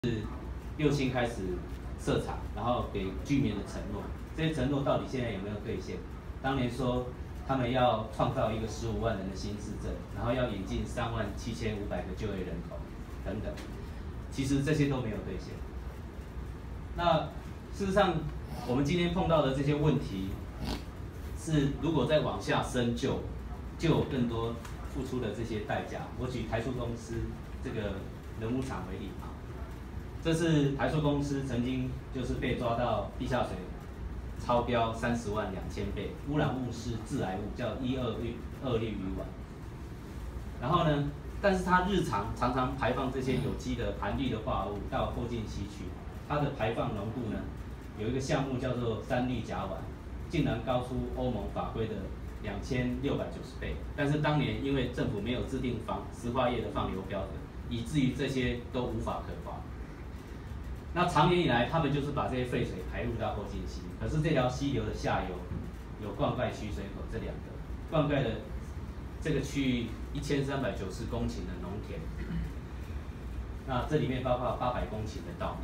六轻开始设厂，然后给居民的承诺，这些承诺到底现在有没有兑现？当年说他们要创造一个15万人的新市镇，然后要引进37500个就业人口等等，其实这些都没有兑现。那事实上，我们今天碰到的这些问题，是如果再往下深究，就有更多付出的这些代价。我举台塑公司这个人污厂为例啊。 这是台塑公司曾经就是被抓到地下水超标30万2000倍，污染物是致癌物，叫1,2氯乙烷。然后呢，但是它日常常排放这些有机的含氯的化合物到后进溪去，它的排放浓度呢，有一个项目叫做3氯甲烷，竟然高出欧盟法规的2690倍。但是当年因为政府没有制定石化业的放流标准，以至于这些都无法可罚。 那长年以来，他们就是把这些废水排入到后进溪，可是这条溪流的下游有灌溉取水口这两个，灌溉的这个区域1390公顷的农田，那这里面包括800公顷的稻米，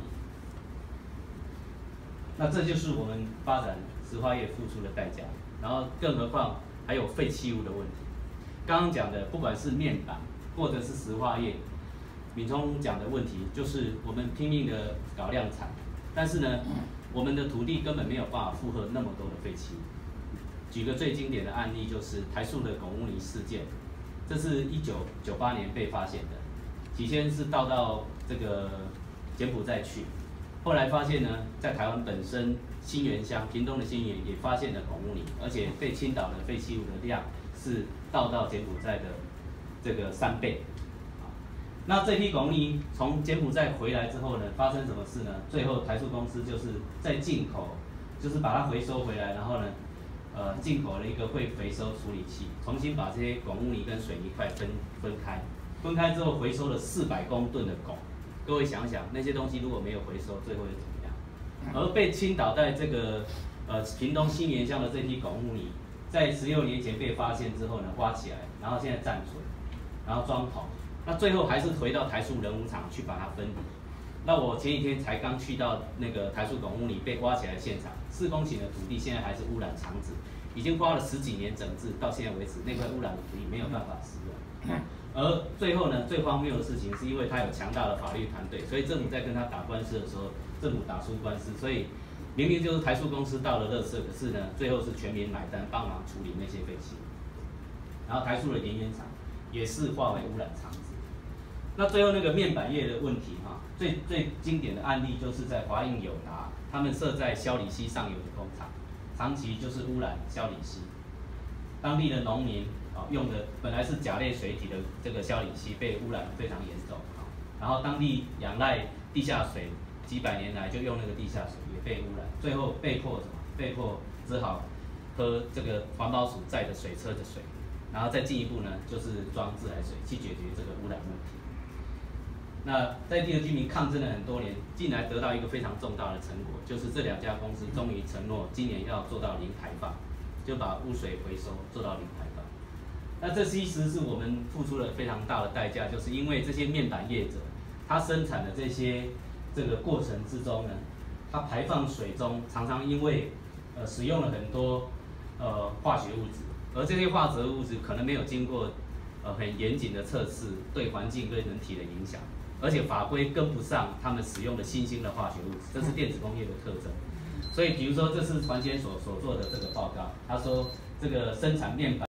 那这就是我们发展石化业付出的代价，然后更何况还有废弃物的问题。刚刚讲的，不管是面板或者是石化业。 敏聪讲的问题就是我们拼命的搞量产，但是呢，我们的土地根本没有办法负荷那么多的废弃物。举个最经典的案例，就是台塑的汞污泥事件，这是1998年被发现的，起先是到这个柬埔寨去，后来发现呢，在台湾本身新源乡屏东的新源也发现了汞污泥，而且被倾倒的废弃物的量是到柬埔寨的这个3倍。 那这批汞泥从柬埔寨回来之后呢，发生什么事呢？最后台塑公司就是在进口，就是把它回收回来，然后呢，进口了一个会回收处理器，重新把这些汞污泥跟水泥块分开，分开之后回收了400公吨的汞。各位想想，那些东西如果没有回收，最后会怎么样？而被倾倒在这个屏东新源乡的这批汞污泥，在16年前被发现之后呢，挖起来，然后现在暂存，然后装桶。 那最后还是回到台塑人污厂去把它分离。那我前几天才刚去到那个台塑汞污泥被挖起来的现场，4公顷的土地现在还是污染场址，已经花了10几年整治，到现在为止那块污染的土地没有办法使用。而最后呢，最荒谬的事情是因为他有强大的法律团队，所以政府在跟他打官司的时候，政府打输官司，所以明明就是台塑公司到了垃圾，可是呢，最后是全民买单，帮忙处理那些废弃物。然后台塑的盐原厂也是化为污染场址。 那最后那个面板业的问题哈，最经典的案例就是在华映友达，他们设在萧里溪上游的工厂，长期就是污染萧里溪，当地的农民啊用的本来是甲类水体的这个萧里溪被污染得非常严重啊，然后当地仰赖地下水几百年来就用那个地下水也被污染，最后被迫只好喝这个环保署载的水车的水，然后再进一步呢就是装自来水去解决这个污染问题。 那在地的居民抗争了很多年，近来得到一个非常重大的成果，就是这2家公司终于承诺今年要做到零排放，就把污水回收做到零排放。那这其实是我们付出了非常大的代价，就是因为这些面板业者，他生产的这个过程之中呢，它排放水中常常因为使用了很多化学物质，而这些化学物质可能没有经过很严谨的测试，对环境对人体的影响。 而且法规跟不上他们使用的新兴的化学物质，这是电子工业的特征。所以，比如说，这是环检所做的这个报告，他说这个生产面板。